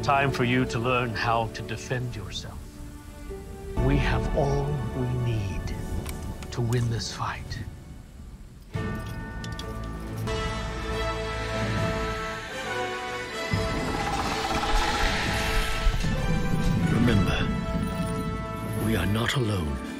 Time for you to learn how to defend yourself. We have all we need to win this fight. Remember, we are not alone.